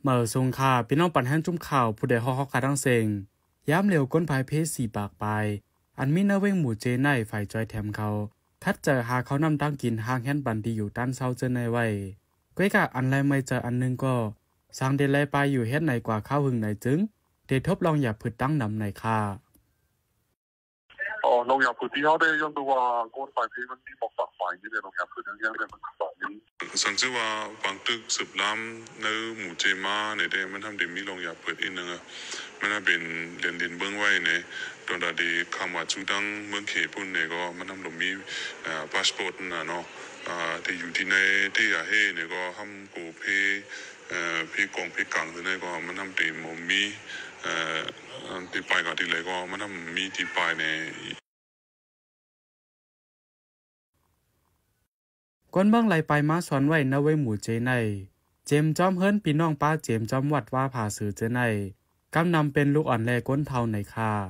มื่อทรงค่าพี่น้องปันแห้งจุ่มข่าวผู้ใดฮอกขาดังเซ็งย้ำเร็วก้นภายเพศ4ปากไปอันมีนาเว้งหมู่เจในฝ่ายจอยแถมเขาคัดเจอหาเขานำตั้งกินห่างแห่นบันที่อยู่ด้านเศร้าเจอในไว้ก้อยกะอันไรไม่เจออันนึงก็สร้างเดลัยไปอยู่เฮ็ดไหนกว่าข้าวหึงไหนจึงเดทบลองอย่าพืชตั้งนำในค่า農業佢之後咧，因到話嗰塊片嗰啲博白塊嘅咧，農業佢點樣咧？ 甚至話ฝั่งตึกสืบล้ำในหมู่เจมาในเดมันทำเดมีลงอยากเปิดอีกนึงอ่ะมันเป็นเรียนเบื้องไว้ในตอนที่คำว่าจูดังเมืองเขปุ่นเนี่ยก็มันทำลงมีพาสปอร์ตนะเนาะที่อยู่ที่ในที่อาเฮเนี่ยก็ทำกูเพกองเพกังเนี่ยก็มันทำเดมมีที่ไปกับที่เลยก็มันทำมีที่ไปในก้นเบื้องไหลไปมาสอนไว้นาเว้หมู่เจในเจมจอมเฮิรนพี่น้องป้าเจมจอมวัดว่าผ่าสื่อเจในกำนำเป็นลูกอ่อนแลก้นเทาในค่า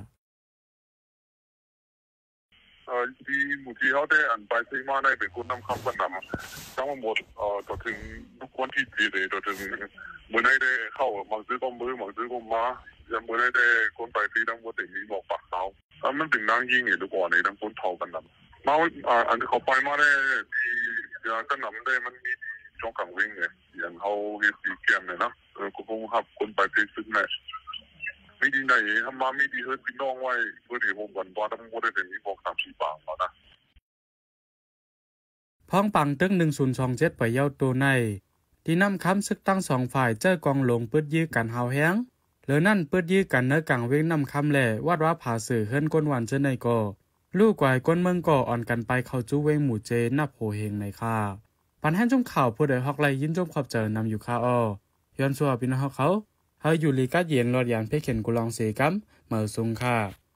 ที่หมู่ที่เขาได้อ่านไปซีมาได้เป็นคนนำคำกันนำทั้งหมดต่อถึงทุกคนที่ดีเลยต่อถึงเมื่อได้เข้าบางซื้อก็มือบางซื้อก็มาอย่างเมื่อได้คนไปที่ทั้งหมดแต่มีบอกปากเขามันถึงนั่งยิงอยู่ทุกวันนี้ทั้งคนเทากันนำมาอันเขาไปมาได้ที่กันนำได้มันมีช่องกลางวิ่งเลยอย่างเขาเรียกตีเกมเลยนะก็คงหับคนไปที่ซึ่งเนี่ยไม่ดีไหนทำมาไม่ดีเฮิร์ตพี่น้องไว้เพื่อที่ผมวันว่าทั้งหมดได้มีบอก3-4 บาทแล้วนะพ้องปังตึ้ง1027ไปเย้าตัวในที่นำคำซึกตั้ง2ฝ่ายเจอกองลงปืดยื้อกันเฮาแห้งหรือนั่นปืดยื้อกันเนื้อกลางเว้งนำคำแหล่วาดว่าผ่าสื่อเฮิรนก้นวันเจในก็ลูกกวายก้นเมืองก่ออ่อนกันไปเข้าจู้เว้งหมู่เจนับโหเฮงในค่าปันแห้งจุ่มข่าวผู้ใดฮอกไลยินจมขอบเจอนำอยู่ค่าอ้อย้อนสัวพี่น้องเขาเฮาอยู่ลีกัดเย็นรอดยานเพเข็นกุลองเสกัมเมื่อทรงค่า